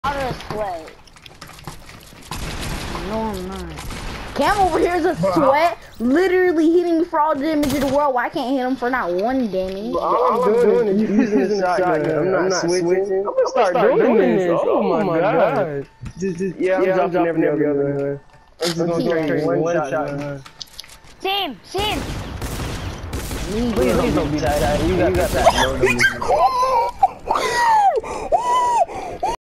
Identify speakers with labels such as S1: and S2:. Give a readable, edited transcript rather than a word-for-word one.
S1: Out of sweat. No, I'm not. Cam over here is a sweat, literally hitting me for all the damage in the world. Why I can't hit him for not one damage?
S2: All I'm doing is using the shotgun. I'm not switching. I'm gonna start doing this. Oh my god. Yeah, I'm dropping every other gun. I'm just gonna trade one shotgun.
S1: Sam!
S2: Please don't be that. You got that.